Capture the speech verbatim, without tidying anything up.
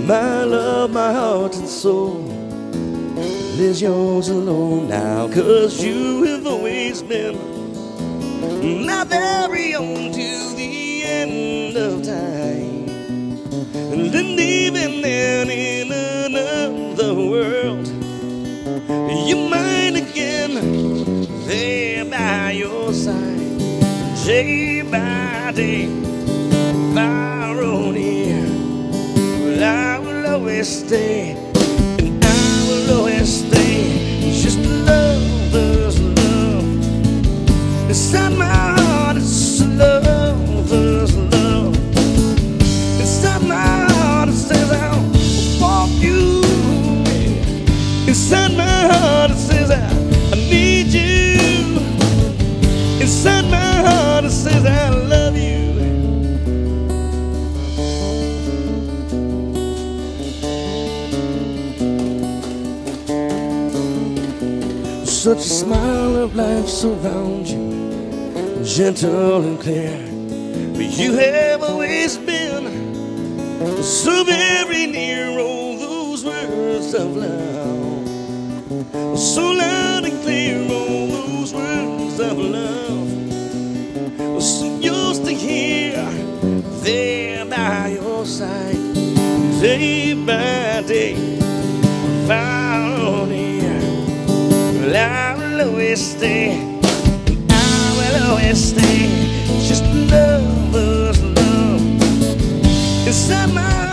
My love, my heart and soul is yours alone now, 'cause you have always been my very own till the end of time. And then even then in another world, you're mine again, there by your side, day by day, far on here. Well, I will always stay, and I will always stay, just lover's love. Inside my heart it's lover's love. Inside my heart it says I'll walk you. Inside my heart it says I, I need you. Inside my heart it says I love you. Such a smile of life surrounds you, gentle and clear. But you have always been so very near. All those words of love, so loud and clear. All those words of love, so yours to hear, there by your side, day by day, far on here. Well, I will always stay, I will always stay, just lover's love inside my